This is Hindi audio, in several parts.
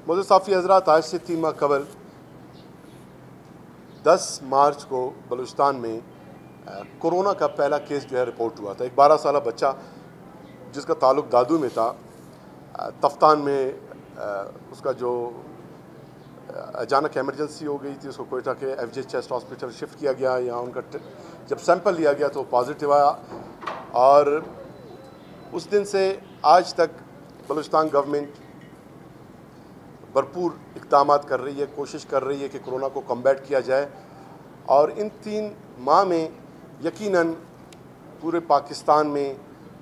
मोअज़्ज़ज़ साफ़ी हज़रात, आज से 3 माह कबल 10 मार्च को बलूचिस्तान में कोरोना का पहला केस जो है रिपोर्ट हुआ था। एक 12 साला बच्चा जिसका ताल्लुक़ दादू में था, तफ्तान में उसका जो अचानक इमरजेंसी हो गई थी, उसको कोयटा के एफजे चेस्ट हॉस्पिटल शिफ्ट किया गया। यहाँ उनका जब सैंपल लिया गया तो पॉजिटिव आया और उस दिन से आज तक बलूचिस्तान गवर्नमेंट भरपूर इक़दामात कर रही है, कोशिश कर रही है कि कोरोना को कम्बैट किया जाए। और इन 3 माह में यकीनन पूरे पाकिस्तान में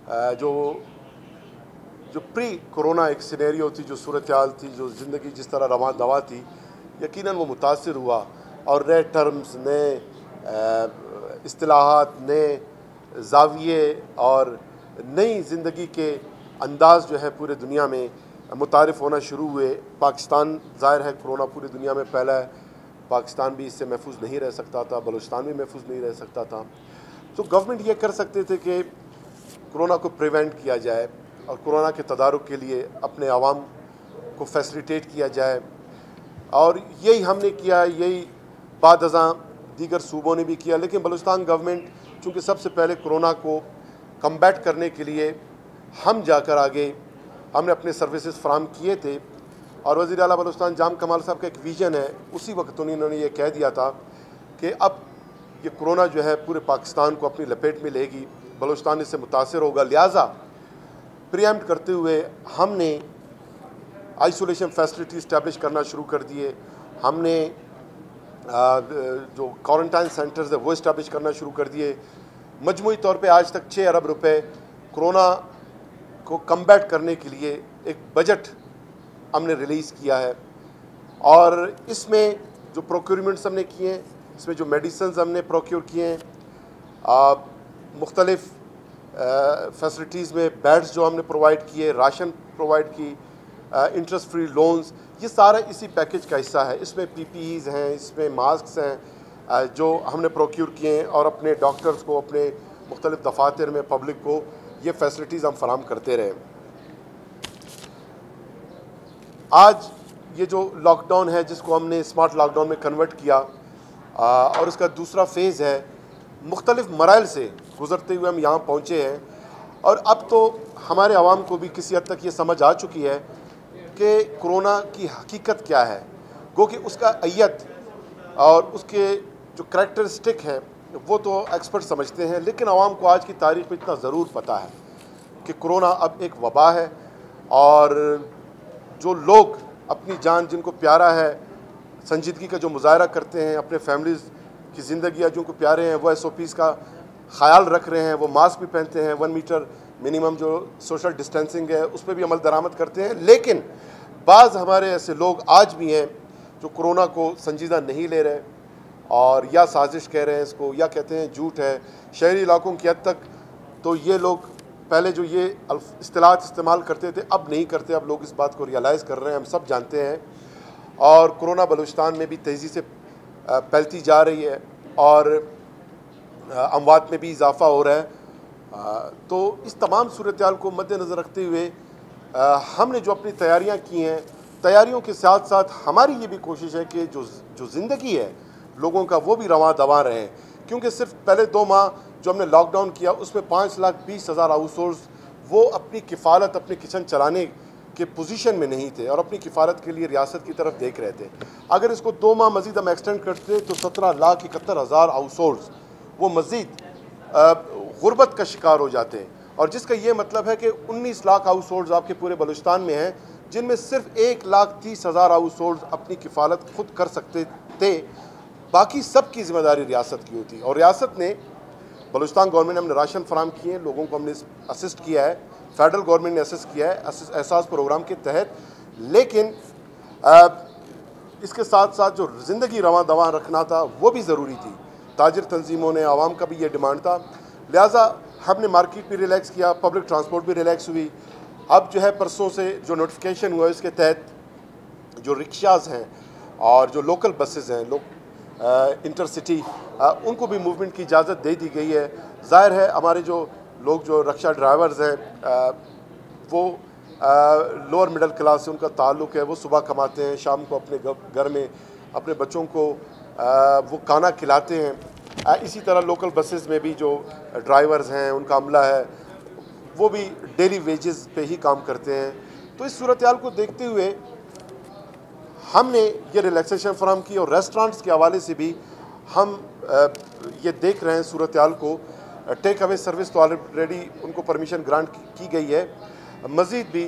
जो प्री कोरोना एक सिनेरियो थी, जो सूरत हाल थी, जो ज़िंदगी जिस तरह रवां दवा थी, यकीनन वो मुतासिर हुआ और नए टर्म्स, नए इस्तिलाहात, नए ज़ाविये और नई ज़िंदगी के अंदाज़ जो है पूरे दुनिया में मुतारिफ़ होना शुरू हुए। पाकिस्तान ज़ाहिर है कोरोना पूरी दुनिया में फैला है, पाकिस्तान भी इससे महफूज नहीं रह सकता था, बलूचिस्तान भी महफूज नहीं रह सकता था। तो गवर्नमेंट ये कर सकते थे कि कोरोना को प्रिवेंट किया जाए और कोरोना के तदारुक के लिए अपने आवाम को फैसिलिटेट किया जाए, और यही हमने किया, यही बाद अज़ां दीगर सूबों ने भी किया। लेकिन बलूचिस्तान गवर्नमेंट चूँकि सबसे पहले कोरोना को कम्बैट करने के लिए हम जाकर आगे हमने अपने सर्विसेज फराम किए थे, और वज़ीर आला बलूचिस्तान जाम कमाल साहब का एक विज़न है, उसी वक्त उन्होंने ये कह दिया था कि अब ये कोरोना जो है पूरे पाकिस्तान को अपनी लपेट में लेगी, बलूचिस्तान इससे मुतासिर होगा। लिहाजा प्रीएम्प्ट करते हुए हमने आइसोलेशन फैसिलिटी इस्टेब्लिश करना शुरू कर दिए। हमने जो क्वारंटाइन सेंटर्स है वो इस्टेब्लिश करना शुरू कर दिए। मजमूई तौर पे आज तक 6 अरब रुपए कोरोना को कम्बैट करने के लिए एक बजट हमने रिलीज़ किया है, और इसमें जो प्रोक्योरमेंट्स हमने किए हैं, इसमें जो मेडिसिन हमने प्रोक्योर किए हैं, मुख्तलिफ़ फैसिलिटीज़ में बेड्स जो हमने प्रोवाइड किए, राशन प्रोवाइड की, इंटरेस्ट फ्री लोन्स, ये सारा इसी पैकेज का हिस्सा है। इसमें PPEs हैं, इसमें मास्क हैं जो हमने प्रोक्योर किए हैं, और अपने डॉक्टर्स को, अपने मुख्तलिफ़ दफातर में पब्लिक को ये फैसिलिटीज़ हम फराम करते रहे। आज ये जो लॉकडाउन है जिसको हमने स्मार्ट लॉकडाउन में कन्वर्ट किया, और इसका दूसरा फेज़ है, मुख्तलिफ़ मराइल से गुज़रते हुए हम यहाँ पहुँचे हैं, और अब तो हमारे आवाम को भी किसी हद तक ये समझ आ चुकी है कि कोरोना की हकीकत क्या है। गो कि उसका अय्यत और उसके जो करैक्टरिस्टिक है वो तो एक्सपर्ट समझते हैं, लेकिन आवाम को आज की तारीख़ में इतना ज़रूर पता है कि कोरोना अब एक वबा है, और जो लोग अपनी जान जिनको प्यारा है, संजीदगी का जो मुजाहरा करते हैं, अपने फैमिलीज़ की ज़िंदगी जिनको प्यारे हैं, वो SOPs का ख्याल रख रहे हैं, वो मास्क भी पहनते हैं, 1 मीटर मिनिमम जो सोशल डिस्टेंसिंग है उस पर भी अमल दरामद करते हैं। लेकिन बाज़ हमारे ऐसे लोग आज भी हैं जो कोरोना को संजीदा नहीं ले रहे, और या साजिश कह रहे हैं इसको, या कहते हैं झूठ है। शहरी इलाकों की हद तक तो ये लोग पहले जो ये इस्तिलाहात इस्तेमाल करते थे अब नहीं करते, अब लोग इस बात को रियलाइज़ कर रहे हैं, हम सब जानते हैं। और कोरोना बलूचिस्तान में भी तेज़ी से फैलती जा रही है, और अमवात में भी इजाफ़ा हो रहा है। तो इस तमाम सूरत हाल को मद्देनज़र रखते हुए हमने जो अपनी तैयारियां की हैं, तैयारियों के साथ साथ हमारी ये भी कोशिश है कि जो ज़िंदगी है लोगों का वो भी रवां दवा रहे, क्योंकि सिर्फ पहले 2 माह जो हमने लॉकडाउन किया उसमें 5,20,000 हाउस होल्ड्स वो अपनी किफ़ालत, अपने किचन चलाने के पोजीशन में नहीं थे और अपनी किफ़ालत के लिए रियासत की तरफ देख रहे थे। अगर इसको 2 माह मज़ीद हम एक्सटेंड करते तो 17,71,000 हाउस होल्ड्स वो मज़ीद गुर्बत का शिकार हो जाते हैं, और जिसका ये मतलब है कि 19 लाख हाउस होल्ड्स आपके पूरे बलूचिस्तान में हैं, जिनमें सिर्फ 1,30,000 हाउस होल्ड्स अपनी किफ़ालत खुद कर सकते थे, बाकी सब की ज़िम्मेदारी रियासत की होती। और रियासत ने, बलूचिस्तान गवर्नमेंट ने हमने राशन फराम किए हैं, लोगों को हमने असिस्ट किया है, फेडरल गवर्नमेंट ने असिस्ट किया है एहसास प्रोग्राम के तहत। लेकिन इसके साथ साथ जो ज़िंदगी रवां दवा रखना था वो भी ज़रूरी थी। ताजिर तंजीमों ने, आवाम का भी ये डिमांड था, लिहाजा हमने मार्केट भी रिलैक्स किया, पब्लिक ट्रांसपोर्ट भी रिलैक्स हुई। अब जो है परसों से जो नोटिफिकेशन हुआ इसके तहत जो रिक्शाज़ हैं और जो लोकल बसेस हैं, इंटरसिटी, उनको भी मूवमेंट की इजाज़त दे दी गई है। ज़ाहिर है हमारे जो लोग जो रिक्शा ड्राइवर्स हैं वो लोअर मिडिल क्लास से उनका ताल्लुक़ है, वो सुबह कमाते हैं, शाम को अपने घर में अपने बच्चों को वो खाना खिलाते हैं। इसी तरह लोकल बसेस में भी जो ड्राइवर्स हैं, उनका अमला है, वो भी डेली वेजेस पे ही काम करते हैं। तो इस सूरत हाल को देखते हुए हमने ये रिलैक्सेशन फराहम की और रेस्टोरेंट्स के हवाले से भी हम ये देख रहे हैं सूरत हाल को। टेक अवे सर्विस तो ऑलरेडी उनको परमिशन ग्रांट की गई है, मज़ीद भी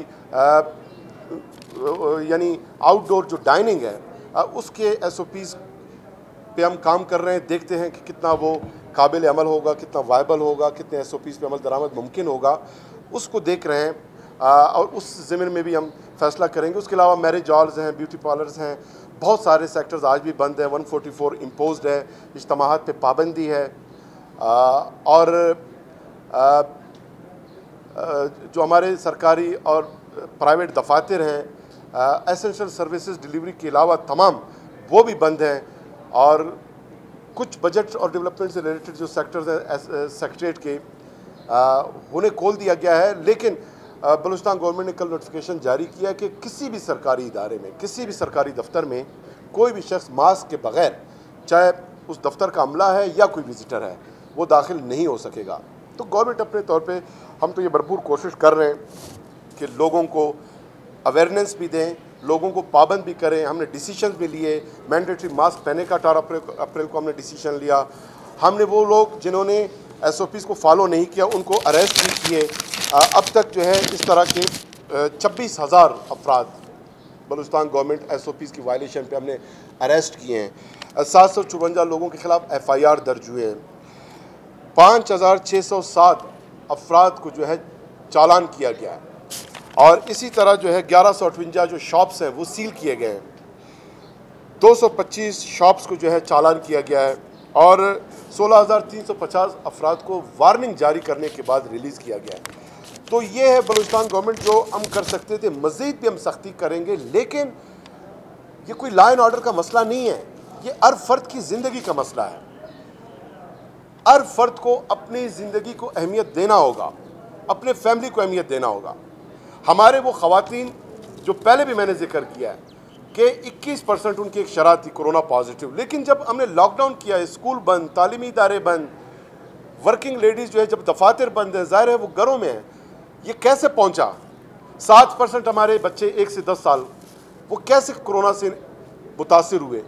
यानी आउटडोर जो डाइनिंग है उसके SOPs पे हम काम कर रहे हैं। देखते हैं कि कितना वो काबिल अमल होगा, कितना वायबल होगा, कितने SOPs पे अमल दरामद मुमकिन होगा, उसको देख रहे हैं और उस ज़मीन में भी हम फैसला करेंगे। उसके अलावा मैरिज हॉल्स हैं, ब्यूटी पार्लर्स हैं, बहुत सारे सेक्टर्स आज भी बंद है। 144 इम्पोज्ड है, इज्तमाआत पे पाबंदी है और जो हमारे सरकारी और प्राइवेट दफातर हैं, एसेंशियल सर्विसेज डिलीवरी के अलावा तमाम वो भी बंद हैं और कुछ बजट और डेवलपमेंट से रिलेटेड जो सेक्टर्स हैं सेक्रेटरीट के उन्हें खोल दिया गया है। लेकिन बलूचिस्तान गवर्नमेंट ने कल नोटिफिकेशन जारी किया कि किसी भी सरकारी इदारे में, किसी भी सरकारी दफ्तर में कोई भी शख्स मास्क के बगैर, चाहे उस दफ्तर का अमला है या कोई विजिटर है, वो दाखिल नहीं हो सकेगा। तो गवर्नमेंट अपने तौर पे हम तो ये भरपूर कोशिश कर रहे हैं कि लोगों को अवेयरनेस भी दें, लोगों को पाबंद भी करें। हमने डिसीजन भी लिए, मैंडेटरी मास्क पहने का 18 अप्रैल को हमने डिसीजन लिया। हमने वो लोग जिन्होंने SOPs को फॉलो नहीं किया उनको अरेस्ट भी किए। अब तक जो है इस तरह के 26,000 अफराद बलूचिस्तान गवर्नमेंट SOPs की वायलेशन पे हमने अरेस्ट किए हैं। 754 लोगों के ख़िलाफ़ FIR दर्ज हुए हैं। 5,607 अफराद को जो है चालान किया गया है और इसी तरह जो है 1158 जो शॉप्स हैं वो सील किए गए हैं। 225 शॉप्स को जो है चालान किया गया है और 16,350 अफराद को वार्निंग जारी करने के बाद रिलीज़ किया गया है। तो ये है बलूचिस्तान गवर्नमेंट जो हम कर सकते थे। मज़ीद भी हम सख्ती करेंगे, लेकिन ये कोई लॉ एंड ऑर्डर का मसला नहीं है, ये हर फ़र्द की ज़िंदगी का मसला है। हर फ़र्द को अपनी ज़िंदगी को अहमियत देना होगा, अपने फैमिली को अहमियत देना होगा। हमारे वो ख़वातीन जो पहले भी मैंने जिक्र किया है कि 21% उनकी एक शरह थी कोरोना पॉजिटिव, लेकिन जब हमने लॉकडाउन किया है, स्कूल बंद, तालीमी इदारे बंद, वर्किंग लेडीज़ जो है जब दफातर बंद है, ज़ाहिर है वो घरों में है, ये कैसे पहुंचा? 7% हमारे बच्चे 1 से 10 साल वो कैसे कोरोना से मुतासिर हुए?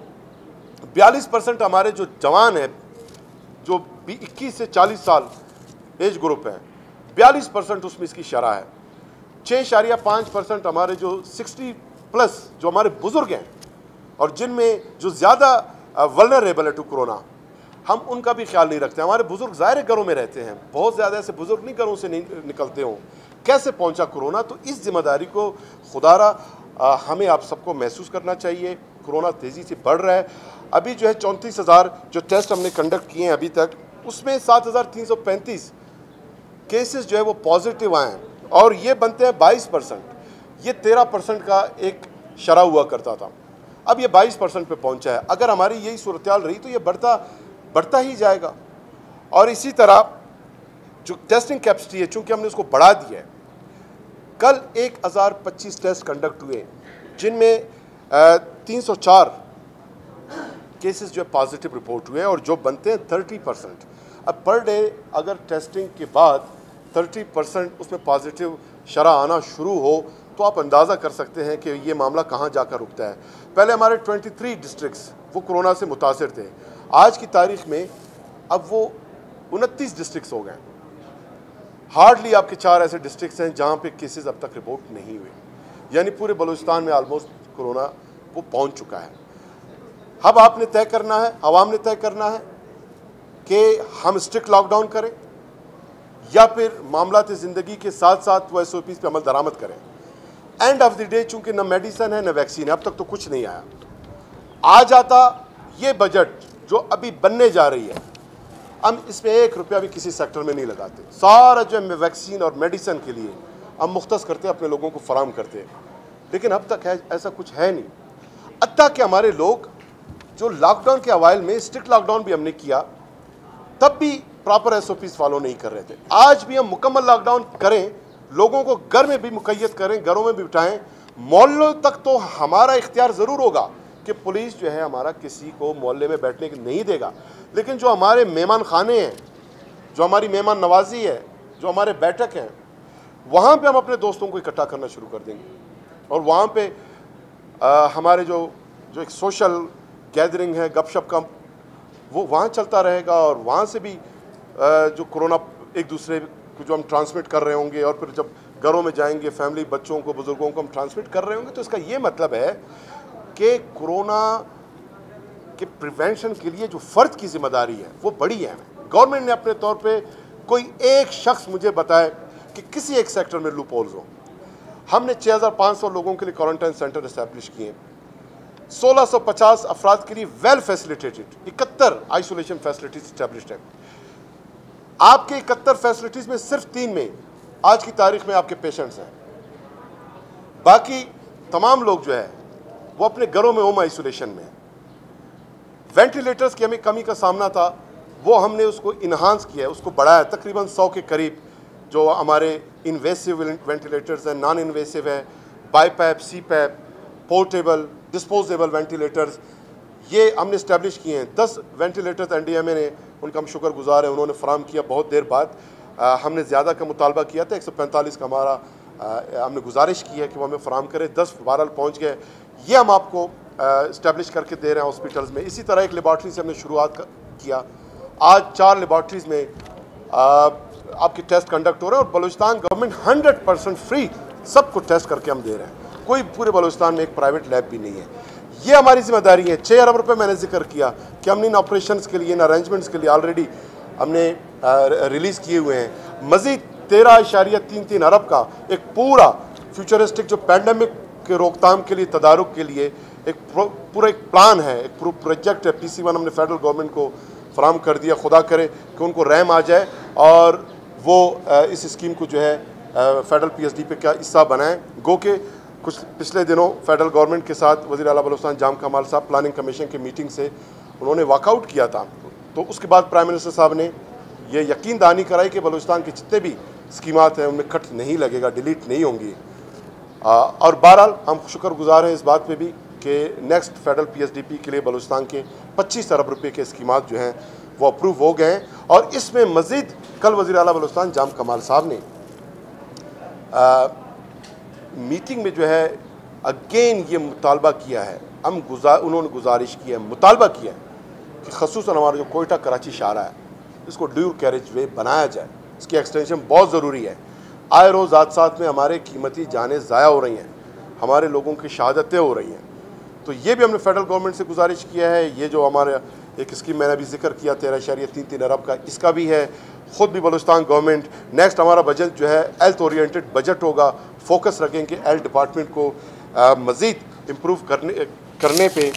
42% हमारे जो जवान हैं जो 21 से 40 साल एज ग्रुप है, 42% उसमें इसकी शरह है। 6.5% हमारे जो 60 प्लस जो हमारे बुज़ुर्ग हैं और जिनमें जो ज़्यादा वल्नरेबल है टू कोरोना, हम उनका भी ख्याल नहीं रखते। हमारे बुज़ुर्ग ज़ाहिर घरों में रहते हैं, बहुत ज़्यादा ऐसे बुज़ुर्ग नहीं घरों से नहीं निकलते हों, कैसे पहुंचा कोरोना? तो इस जिम्मेदारी को खुदारा हमें आप सबको महसूस करना चाहिए। कोरोना तेज़ी से बढ़ रहा है। अभी जो है 34,000 जो टेस्ट हमने कंडक्ट किए हैं अभी तक, उसमें 7,335 केसेस जो है वो पॉजिटिव आए हैं और ये बनते हैं 22%। ये 13% का एक शरह हुआ करता था, अब ये 22% पे पहुंचा है। अगर हमारी यही सूरत हाल रही तो ये बढ़ता ही जाएगा। और इसी तरह जो टेस्टिंग कैपेसिटी है, चूँकि हमने उसको बढ़ा दिया है, कल 1025 टेस्ट कंडक्ट हुए जिनमें 304 केसेस जो है पॉजिटिव रिपोर्ट हुए और जो बनते हैं 30%। अब पर डे अगर टेस्टिंग के बाद 30% उसमें पॉजिटिव शरह आना शुरू हो तो आप अंदाज़ा कर सकते हैं कि ये मामला कहाँ जाकर रुकता है। पहले हमारे 23 डिस्ट्रिक्ट्स वो कोरोना से मुतासिर थे, आज की तारीख में अब वो 29 डिस्ट्रिक्ट्स हो गए। हार्डली आपके 4 ऐसे डिस्ट्रिक्ट्स हैं जहाँ पे केसेस अब तक रिपोर्ट नहीं हुए, यानी पूरे बलूचिस्तान में आलमोस्ट कोरोना वो पहुँच चुका है। अब आपने तय करना है, आवाम ने तय करना है कि हम स्ट्रिक्ट लॉकडाउन करें या फिर मामलात ज़िंदगी के साथ साथ वो SOPs पे अमल दरामद करें। एंड ऑफ द डे चूँकि न मेडिसिन है न वैक्सीन है, अब तक तो कुछ नहीं आया। आ जाता ये बजट जो अभी बनने जा रही है, हम इसमें 1 रुपया भी किसी सेक्टर में नहीं लगाते, सारा जो है वैक्सीन और मेडिसिन के लिए हम मुख्तस करते, अपने लोगों को फराहम करते, लेकिन अब तक है ऐसा कुछ है नहीं। अत्ता कि हमारे लोग जो लॉकडाउन के अवाइल में स्ट्रिक्ट लॉकडाउन भी हमने किया तब भी प्रॉपर SOPs फॉलो नहीं कर रहे थे। आज भी हम मुकम्मल लॉकडाउन करें लोगों को घर में भी मुक़य्यद करें, घरों में भी बिठाएं। मोहल्लों तक तो हमारा इख्तियार ज़रूर होगा कि पुलिस जो है हमारा किसी को मोहल्ले में बैठने की नहीं देगा, लेकिन जो हमारे मेहमान खाने हैं, जो हमारी मेहमान नवाजी है, जो हमारे बैठक हैं, वहाँ पे हम अपने दोस्तों को इकट्ठा करना शुरू कर देंगे और वहाँ पे हमारे जो एक सोशल गैदरिंग है, गपशप का, वो वहाँ चलता रहेगा और वहाँ से भी जो कोरोना एक दूसरे को जो हम ट्रांसमिट कर रहे होंगे और फिर जब घरों में जाएंगे फैमिली, बच्चों को, बुज़ुर्गों को हम ट्रांसमिट कर रहे होंगे। तो इसका ये मतलब है कि कोरोना के प्रिवेंशन के लिए जो फ़र्द की जिम्मेदारी है वो बड़ी है। गवर्नमेंट ने अपने तौर पे कोई एक शख्स मुझे बताए कि किसी एक सेक्टर में लूप होल्स हो। हमने 6500 लोगों के लिए क्वारंटाइन सेंटर इस्टेब्लिश किए, 1650 अफराद के लिए well facilitated 71 isolation facilities established है। आपके 71 फैसिलिटीज़ में सिर्फ 3 में आज की तारीख में आपके पेशेंट्स हैं, बाकी तमाम लोग जो है वो अपने घरों में होम आइसोलेशन में। वेंटिलेटर्स की हमें कमी का सामना था, वो हमने उसको इन्हांस किया है, उसको बढ़ाया। तकरीबन 100 के करीब जो हमारे इन्वेसिव वेंटिलेटर्स हैं, नॉन इन्वेसिव है, BiPAP, CPAP, portable, disposable ventilators, ये हमने इस्टेब्लिश किए हैं। 10 वेंटिलेटर्स NDMA ने, उनका हम शुक्रगुजार हैं, उन्होंने फराम किया बहुत देर बाद। हमने ज़्यादा का मुतालबा किया था, 145 का हमारा हमने गुजारिश की है कि वो हमें फराम करें, 10 बहरहाल पहुँच गए। ये हम आपको इस्टेब्लिश करके दे रहे हैं हॉस्पिटल्स में। इसी तरह एक लेबॉर्ट्री से हमने शुरुआत किया, आज 4 लेबॉर्ट्रीज़ में आपके टेस्ट कंडक्ट हो रहे हैं और बलूचिस्तान गवर्नमेंट 100% फ्री सबको टेस्ट करके हम दे रहे हैं। कोई पूरे बलूचिस्तान में एक प्राइवेट लैब भी नहीं है। ये हमारी जिम्मेदारी है। 6 अरब रुपए मैंने जिक्र किया कि हमने इन ऑपरेशंस के लिए, इन अरेंजमेंट्स के लिए ऑलरेडी हमने रिलीज़ किए हुए हैं। मज़ीद 13.33 अरब का एक पूरा फ्यूचरिस्टिक जो पैंडमिक के रोकथाम के लिए, तदारुक के लिए एक पूरा एक प्लान है, एक प्रोजेक्ट है। PC1 हमने फेडरल गवर्नमेंट को फराम कर दिया। खुदा करे कि उनको रहम आ जाए और वो इस स्कीम को जो है फेडरल PSDP का हिस्सा बनाएं। गो के कुछ पिछले दिनों फेडरल गवर्नमेंट के साथ वज़ीर आला बलूचिस्तान जाम कमाल साहब प्लानिंग कमीशन की मीटिंग से उन्होंने वॉकआउट किया था, तो उसके बाद प्राइम मिनिस्टर साहब ने ये यकीन दहानी कराई कि बलूचिस्तान के जितने भी स्कीमात हैं उनमें कट नहीं लगेगा, डिलीट नहीं होंगी। और बहरहाल हम शुक्रगुजार हैं इस बात पे भी कि नेक्स्ट फेडरल PSDP के लिए बलूचिस्तान के 25 अरब रुपये के स्कीमात जो हैं वो अप्रूव हो गए हैं। और इसमें मज़ीद कल वज़ीर आला बलूचिस्तान जाम कमाल साहब ने मीटिंग में जो है अगेन ये मुतालबा किया है, उन्होंने गुजारिश की है, मुतालबा किया है कि ख़ुसूसन हमारा जो कोयटा कराची शाहरा है इसको ड्यूल कैरेज वे बनाया जाए। इसकी एक्सटेंशन बहुत ज़रूरी है। आए रोज़ हादसात में हमारे कीमती जानें ज़ाया हो रही हैं, हमारे लोगों की शहादतें हो रही हैं। तो ये भी हमने फेडरल गवर्नमेंट से गुजारिश किया है। ये जो हमारे एक स्कीम मैंने अभी जिक्र किया 13.33 अरब का, इसका भी है। ख़ुद भी बलूचिस्तान गवर्नमेंट नेक्स्ट हमारा बजट जो है हेल्थ ओरिएंटेड बजट होगा। फोकस रखेंगे हेल्थ डिपार्टमेंट को मज़ीद इम्प्रूव करने पे।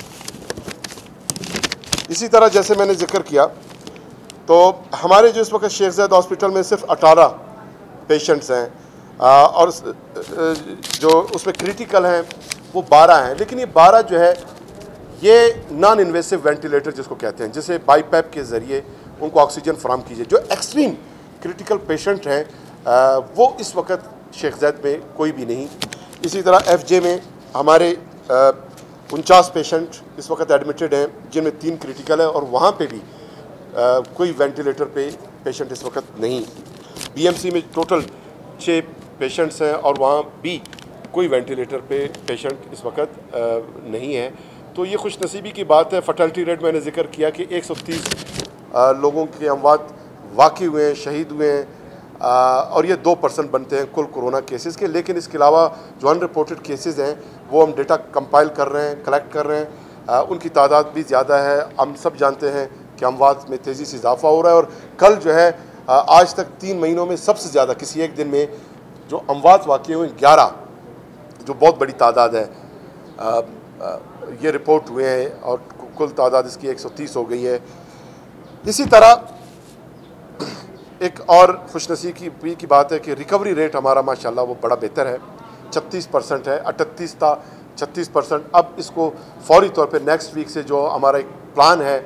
इसी तरह जैसे मैंने जिक्र किया तो हमारे जो इस वक्त शेख ज़ायद हॉस्पिटल में सिर्फ 18 पेशेंट्स हैं और जो उसमें क्रिटिकल हैं वो 12 हैं, लेकिन ये 12 जो है ये नॉन इन्वेसिव वेंटिलेटर जिसको कहते हैं, जिसे बाईपैप के ज़रिए उनको ऑक्सीजन फराम कीजिए। जो एक्सट्रीम क्रिटिकल पेशेंट हैं वो इस वक्त शेख ज़ायद में कोई भी नहीं। इसी तरह FJ में हमारे 49 पेशेंट इस वक्त एडमिटेड हैं, जिनमें 3 क्रिटिकल है और वहाँ पे भी कोई वेंटिलेटर पे पेशेंट इस वक्त नहीं। BMC में टोटल 6 पेशेंट्स हैं और वहाँ भी कोई वेंटिलेटर पे पेशेंट इस वक्त नहीं है। तो ये खुशनसीबी की बात है। फर्टिलिटी रेट मैंने जिक्र किया कि 130 लोगों के अमवात वाक़ई हुए हैं, शहीद हुए हैं और ये 2% बनते हैं कुल कोरोना केसेस के। लेकिन इसके अलावा जो अनरिपोर्टेड केसेस हैं वो हम डेटा कंपाइल कर रहे हैं, कलेक्ट कर रहे हैं। उनकी तादाद भी ज़्यादा है। हम सब जानते हैं कि अमवात में तेज़ी से इजाफा हो रहा है और कल जो है आज तक 3 महीनों में सबसे ज़्यादा किसी एक दिन में जो अमवात वाक़ई हुए 11, जो बहुत बड़ी तादाद है, ये रिपोर्ट हुए हैं और कुल तादाद इसकी 130 हो गई है। इसी तरह एक और खुशनसीबी की बात है कि रिकवरी रेट हमारा माशाल्लाह वो बड़ा बेहतर है, 36% है। 38 था, 36%। अब इसको फौरी तौर पे नेक्स्ट वीक से जो हमारा एक प्लान है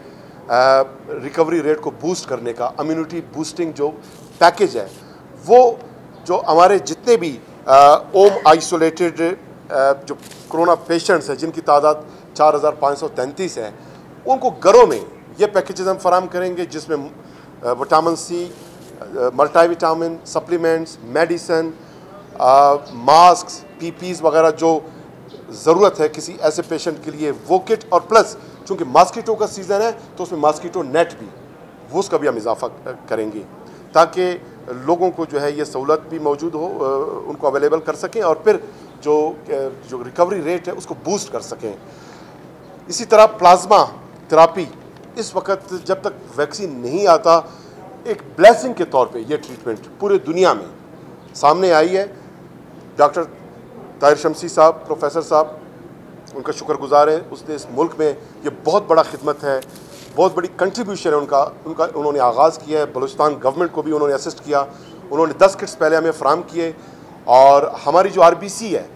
रिकवरी रेट को बूस्ट करने का, इम्यूनिटी बूस्टिंग जो पैकेज है वो जो हमारे जितने भी होम आइसोलेटेड जो कोरोना पेशेंट्स हैं जिनकी तादाद 4533 है, उनको घरों में ये पैकेजेस हम फराम करेंगे जिसमें vitamin C, multivitamin, supplements, medicine, mask, PPEs वगैरह जो ज़रूरत है किसी ऐसे पेशेंट के लिए वो किट, और प्लस चूँकि मॉस्किटो का सीज़न है तो उसमें मॉस्किटो नेट भी वो उसका भी हम इजाफा करेंगे ताकि लोगों को जो है ये सहूलत भी मौजूद हो, उनको अवेलेबल कर सकें और फिर जो रिकवरी रेट है उसको बूस्ट कर सकें। इसी तरह प्लाज्मा थेरापी इस वक्त जब तक वैक्सीन नहीं आता एक ब्लेसिंग के तौर पे ये ट्रीटमेंट पूरे दुनिया में सामने आई है। डॉक्टर ताहिर शमसी साहब, प्रोफेसर साहब, उनका शुक्रगुजार है। उसने इस मुल्क में ये बहुत बड़ा खिदमत है, बहुत बड़ी कंट्रीब्यूशन है उनका उन्होंने आगाज़ किया है। बलूचिस्तान गवर्नमेंट को भी उन्होंने असिस्ट किया। उन्होंने 10 किट्स पहले हमें फराम किए और हमारी जो आरबीसी है,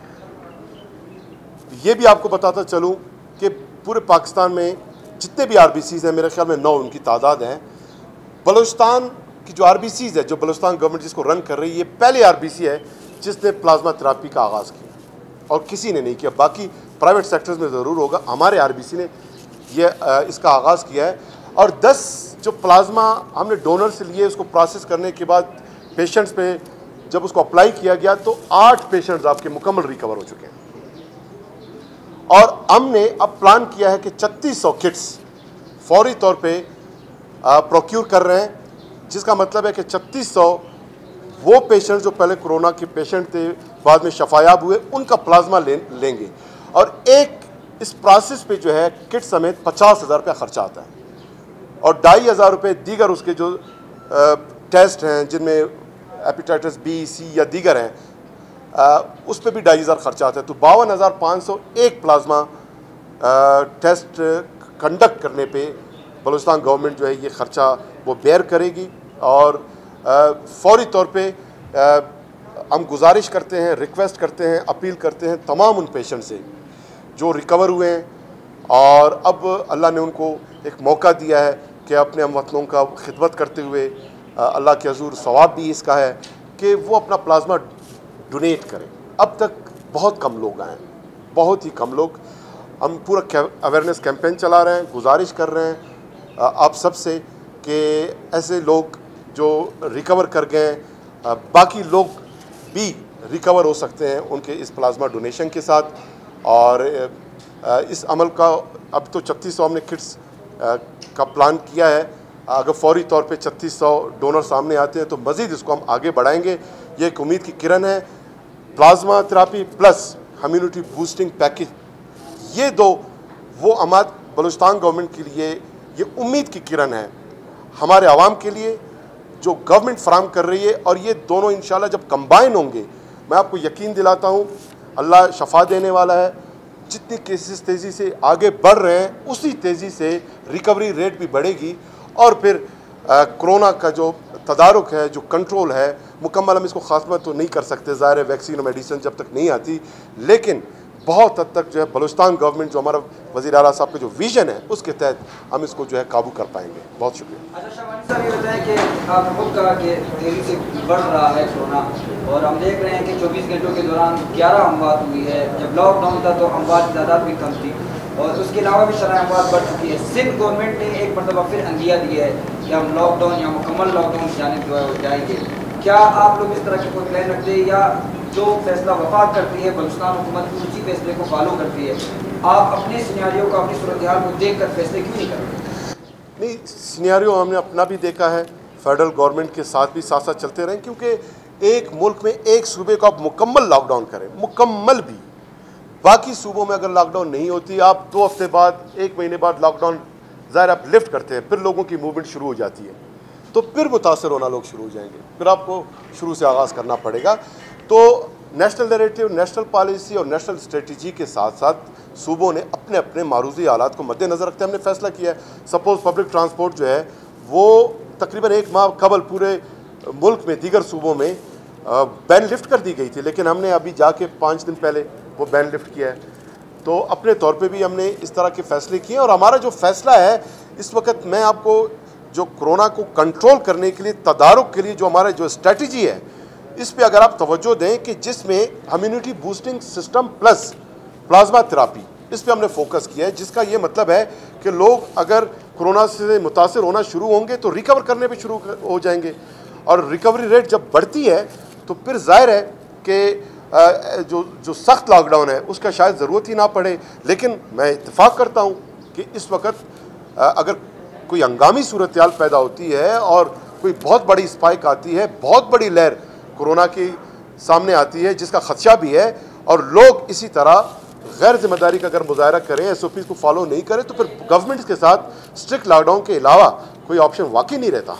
ये भी आपको बताता चलूँ कि पूरे पाकिस्तान में जितने भी आरबीसीज़ हैं, मेरे ख्याल में 9 उनकी तादाद है। बलूचिस्तान की जो आरबीसीज़ है, जो बलूचिस्तान गवर्नमेंट जिसको रन कर रही है, ये पहली आरबीसी है जिसने प्लाज्मा थेरापी का आगाज़ किया और किसी ने नहीं किया। बाकी प्राइवेट सेक्टर्स में ज़रूर होगा, हमारे आरबीसी ने ये इसका आगाज़ किया है। और 10 जो प्लाज्मा हमने डोनर से लिए, उसको प्रोसेस करने के बाद पेशेंट्स पे जब उसको अप्लाई किया गया तो 8 पेशेंट्स आपके मुकम्मल रिकवर हो चुके हैं। और हमने अब प्लान किया है कि 3600 किट्स फौरी तौर पे प्रोक्यूर कर रहे हैं, जिसका मतलब है कि 3600 वो पेशेंट जो पहले कोरोना के पेशेंट थे, बाद में शफायाब हुए, उनका प्लाज्मा लेंगे। और एक इस प्रोसेस पे जो है किट समेत 50,000 रुपया खर्चा आता है और 2,500 रुपये दीगर उसके जो टेस्ट हैं जिनमें हेपेटाइटिस बी, सी या दीगर हैं, उस पर भी 2,500 खर्चा आता है। तो 52,500 एक प्लाज्मा टेस्ट कंडक्ट करने पे बलूचिस्तान गवर्नमेंट जो है ये ख़र्चा वो बेयर करेगी। और फौरी तौर पे हम गुजारिश करते हैं, रिक्वेस्ट करते हैं, अपील करते हैं तमाम उन पेशेंट से जो रिकवर हुए हैं और अब अल्लाह ने उनको एक मौका दिया है कि अपने हमवतनों का खिदमत करते हुए अल्लाह के हजूर सवाब भी इसका है कि वो अपना प्लाज्मा डोनेट करें। अब तक बहुत कम लोग आए हैं, बहुत ही कम लोग। हम पूरा अवेयरनेस कैंपेन चला रहे हैं, गुजारिश कर रहे हैं आप सब से कि ऐसे लोग जो रिकवर कर गए, बाकी लोग भी रिकवर हो सकते हैं उनके इस प्लाज्मा डोनेशन के साथ। और इस अमल का अब तो 3600 हमने किट्स का प्लान किया है। अगर फौरी तौर पे 3600 डोनर सामने आते हैं तो मज़ीद इसको हम आगे बढ़ाएंगे। ये एक उम्मीद की किरण है। Plasma therapy plus immunity boosting package, ये दो वो हमारे बलूचिस्तान गवर्नमेंट के लिए ये उम्मीद की किरण है हमारे आवाम के लिए जो गवर्नमेंट फराम कर रही है। और ये दोनों इंशाल्लाह जब कंबाइन होंगे, मैं आपको यकीन दिलाता हूँ अल्लाह शफा देने वाला है। जितनी केसेस तेज़ी से आगे बढ़ रहे हैं उसी तेज़ी से रिकवरी रेट भी बढ़ेगी और फिर कोरोना का जो तदारुक है, जो कंट्रोल है, मुकम्मल हम इसको खात्मा तो नहीं कर सकते, ज़ाहिर है वैक्सीन और मेडिसिन जब तक नहीं आती, लेकिन बहुत हद तक जो है बलूचिस्तान गवर्नमेंट जो हमारा वज़ीर आला साहब का जो विज़न है उसके तहत हम इसको जो है काबू कर पाएंगे। बहुत शुक्रिया। अच्छा शाबानी साहब, ये बताएं कि आप खुद कहा कि तेज़ी से बढ़ रहा है कोरोना और हम देख रहे हैं कि 24 घंटों के दौरान 11 अमवात हुई है। जब लॉकडाउन था तो अमवात की तादाद भी कम थी और उसके अलावा भी शरह अमवात बढ़ चुकी है। सिंध गवर्नमेंट ने एक मरतबा फिर अंदिया दिया है कि हम लॉकडाउन या मुकम्मल लॉकडाउन की जानिब जो है वो जाएंगे। क्या आप लोग इस तरह के कोई प्लान रखते हैं या जो फैसला वफाक करती है बलूचिस्तान हुकूमत उसी फैसले को फॉलो करती है? आप अपने सिनेरियो को, अपनी सूरत हाल को देख कर फैसले क्यों नहीं करते? नहीं, सिनेरियो हमने अपना भी देखा है, फेडरल गवर्नमेंट के साथ भी साथ साथ चलते रहें, क्योंकि एक मुल्क में एक सूबे को आप मुकम्मल लॉकडाउन करें, मुकम्मल भी, बाकी सूबों में अगर लॉकडाउन नहीं होती, आप 2 हफ्ते बाद, 1 महीने बाद लॉकडाउन ज़ाहिर आप लिफ्ट करते हैं, फिर लोगों की मूवमेंट शुरू हो जाती है, तो फिर मुतासर होना लोग शुरू हो जाएंगे, फिर आपको शुरू से आगाज़ करना पड़ेगा। तो नेशनल नैरेटिव, नेशनल पॉलिसी और नेशनल स्ट्रेटजी के साथ साथ सूबों ने अपने अपने मारूजी हालात को मद्देनज़र रखते हमने फैसला किया है। सपोज़ पब्लिक ट्रांसपोर्ट जो है वो तकरीबन 1 माह कबल पूरे मुल्क में दीगर सूबों में बैन लिफ्ट कर दी गई थी, लेकिन हमने अभी जाके 5 दिन पहले वो बैन लिफ्ट किया है। तो अपने तौर पे भी हमने इस तरह के फ़ैसले किए और हमारा जो फ़ैसला है इस वक्त, मैं आपको जो कोरोना को कंट्रोल करने के लिए, तदारुक के लिए जो हमारा जो स्ट्रेटजी है, इस पे अगर आप तवज्जो दें कि जिसमें immunity boosting system plus plasma therapy, इस पे हमने फोकस किया है, जिसका ये मतलब है कि लोग अगर कोरोना से मुतासिर होना शुरू होंगे तो रिकवर करने पे शुरू हो जाएंगे, और रिकवरी रेट जब बढ़ती है तो फिर जाहिर है कि जो सख्त लॉकडाउन है उसका शायद ज़रूरत ही ना पड़े। लेकिन मैं इत्तेफाक करता हूँ कि इस वक्त अगर कोई हंगामी सूरत हाल पैदा होती है और कोई बहुत बड़ी स्पाइक आती है, बहुत बड़ी लहर कोरोना की सामने आती है जिसका खदशा भी है, और लोग इसी तरह गैर जिम्मेदारी का अगर मुजाहरा करें, SOP को फॉलो नहीं करें, तो फिर गवर्नमेंट के साथ स्ट्रिक्ट लॉकडाउन के अलावा कोई ऑप्शन वाकई नहीं रहता।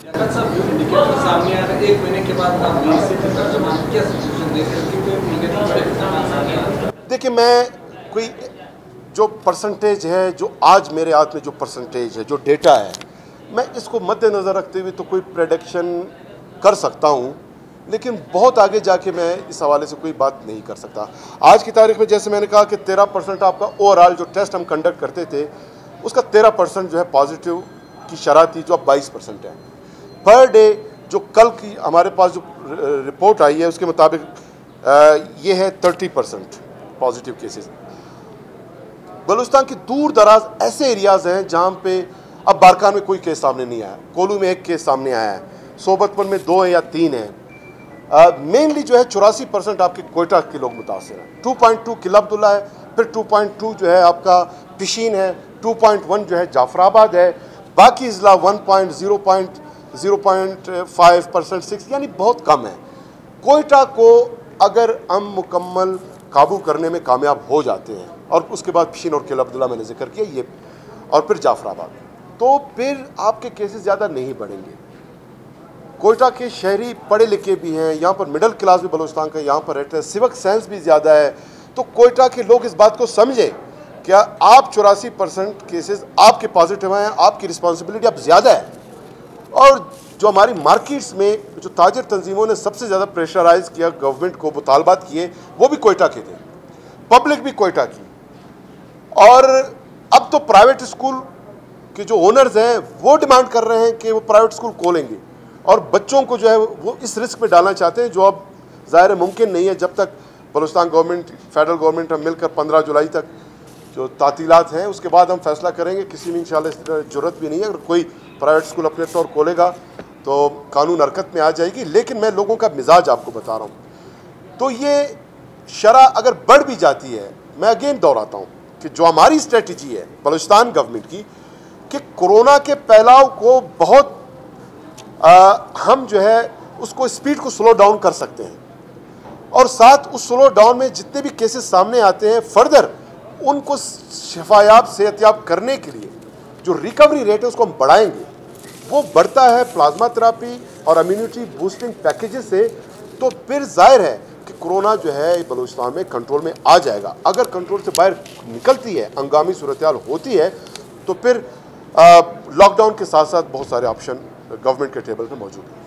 देखिए, मैं कोई जो परसेंटेज है, जो आज मेरे हाथ में जो परसेंटेज है, जो डेटा है, मैं इसको मद्देनज़र रखते हुए तो कोई प्रेडिक्शन कर सकता हूँ, लेकिन बहुत आगे जाके मैं इस हवाले से कोई बात नहीं कर सकता। आज की तारीख में जैसे मैंने कहा कि 13% आपका ओवरऑल जो टेस्ट हम कंडक्ट करते थे उसका 13% जो है पॉजिटिव की शरह थी, जो अब 22% है पर डे। जो कल की हमारे पास जो रिपोर्ट आई है उसके मुताबिक ये है 30% पॉजिटिव केसेस। बलूचिस्तान के दूर दराज ऐसे एरियाज़ हैं जहाँ पे अब बारकान में कोई केस सामने नहीं आया, कोलू में 1 केस सामने आया है, सोबतपुर में 2 या 3 है। मेनली जो है 84% आपके कोयटा के लोग मुतासर हैं, 2.2 किला अब्दुल्ला है, फिर 2.2 जो है आपका पिशीन है, 2.1 जो है जाफराबाद है, बाकी ज़िला 0.5%, 6 यानी बहुत कम है। कोयटा को अगर हम मुकम्मल काबू करने में कामयाब हो जाते हैं, और उसके बाद पिशीन और किला अब्दुल्ला मैंने जिक्र किया ये, और फिर जाफराबाद, तो फिर आपके केसेस ज़्यादा नहीं बढ़ेंगे। कोयटा के शहरी पढ़े लिखे भी हैं, यहाँ पर मिडिल क्लास भी बलूचिस्तान का यहाँ पर रहता है, सिविक सेंस भी ज़्यादा है, तो कोयटा के लोग इस बात को समझें क्या आप 84% केसेस आपके पॉजिटिव हैं, आपकी रिस्पॉन्सिबिलिटी अब ज़्यादा है। और जो हमारी मार्केट्स में जो ताजिर तंजीमों ने सबसे ज़्यादा प्रेशराइज किया गवर्नमेंट को, मुतालबात किए, वो भी कोयटा के थे, पब्लिक भी कोयटा की। और अब तो प्राइवेट स्कूल के जो ओनर्स हैं वो डिमांड कर रहे हैं कि वो प्राइवेट स्कूल खोलेंगे, और बच्चों को जो है वो इस रिस्क में डालना चाहते हैं, जो अब ज़ाहिर मुमकिन नहीं है। जब तक बलूचिस्तान गवर्नमेंट, फेडरल गवर्नमेंट हम मिलकर 15 जुलाई तक जो तातीलात हैं उसके बाद हम फैसला करेंगे। किसी में इंशाल्लाह इस तरह ज़रूरत भी नहीं है। अगर कोई प्राइवेट स्कूल अपने तौर खोलेगा तो कानून हरकत में आ जाएगी। लेकिन मैं लोगों का मिजाज आपको बता रहा हूँ, तो ये शरह अगर बढ़ भी जाती है, मैं अगेन दोहराता हूँ कि जो हमारी स्ट्रेटजी है बलूचिस्तान गवर्नमेंट की कि कोरोना के फैलाव को बहुत हम जो है उसको स्पीड को स्लो डाउन कर सकते हैं, और साथ उस स्लो डाउन में जितने भी केसेस सामने आते हैं फर्दर उनको शफायाब सेहतयाब करने के लिए जो रिकवरी रेट है उसको हम बढ़ाएंगे। वो बढ़ता है प्लाज्मा थेरापी और इम्यूनिटी बूस्टिंग पैकेजेस से, तो फिर जाहिर है कि कोरोना जो है बलूचिस्तान में कंट्रोल में आ जाएगा। अगर कंट्रोल से बाहर निकलती है, हंगामी सूरत हाल होती है, तो फिर लॉकडाउन के साथ साथ बहुत सारे ऑप्शन गवर्नमेंट के टेबल पे मौजूद है।